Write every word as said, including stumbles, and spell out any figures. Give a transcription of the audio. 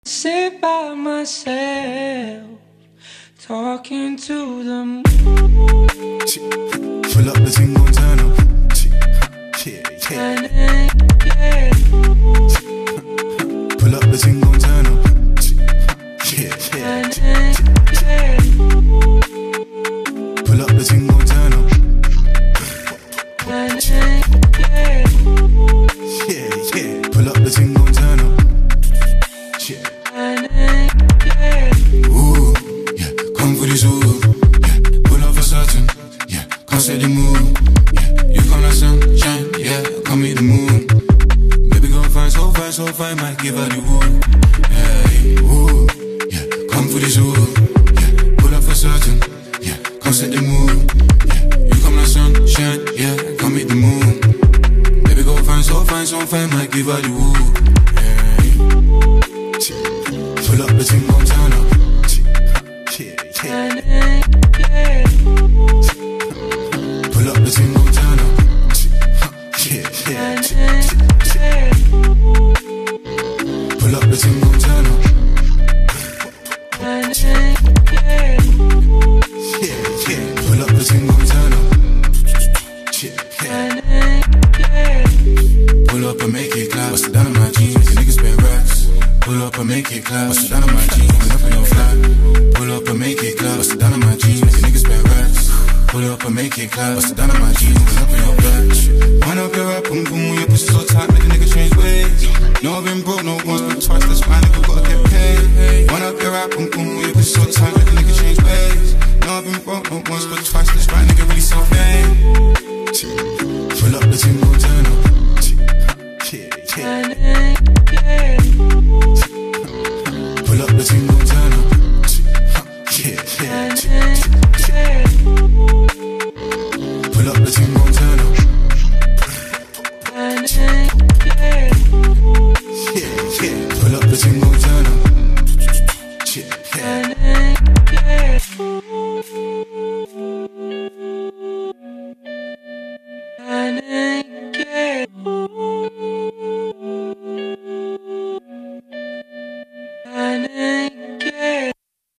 Sit by myself, talking to the moon. Pull up the thing, gon' turn up. Yeah, yeah. Yeah. Pull up the thing, gon' turn up. Yeah, yeah. Yeah. Pull up the thing, gon' turn up. Yeah. Yeah, yeah. Pull up the thing, gon' turn up. Yeah. Ooh, yeah. Come for this ooh. Yeah. Pull up for certain. Yeah. Come set the mood. Yeah. You come like sunshine. Yeah. Come meet the moon. Baby gon' find so fine, so fine. Might give her the wood. Yeah. Ooh, yeah. Come for this ooh. Yeah. Pull up for certain. Yeah. Come set the mood. Yeah. You come like sunshine. Yeah. Come meet the moon. Baby gon' find so fine, so fine. Might give her the wood. Pull up the thing, gon' turn up. Yeah, yeah. Pull up the thing, gon' turn up. Yeah, yeah. Pull up the thing, gon' turn up. Yeah, yeah. Pull up the thing, gon' turn up. Yeah. Pull up and make it clap. Bust it down on my jeans, make a nigga spend racks. Pull up and make it clap. Bust it down on my jeans, when up in your flat. Pull up and make it clap. Bust it down on my jeans, make a nigga spend racks. Pull up and make it clap. Bust it down on my jeans, when up in your flat. Wind up your rap, boom boom, when your pussy so tight, make a nigga change ways. No, I've been broke, no once but twice, that's why nigga gotta get paid. Wind up your rap, boom boom, when your pussy so tight, make a nigga change ways. No, I've been broke, no once but twice, that's why nigga really self-made. Pull up the thing, gon' turn up. Yeah, yeah. Pull up the thing, gon' turn up. Yeah, yeah. Pull up the thing, gon' turn up. Yeah, yeah. Pull up the thing, gon' turn up. Yeah, yeah.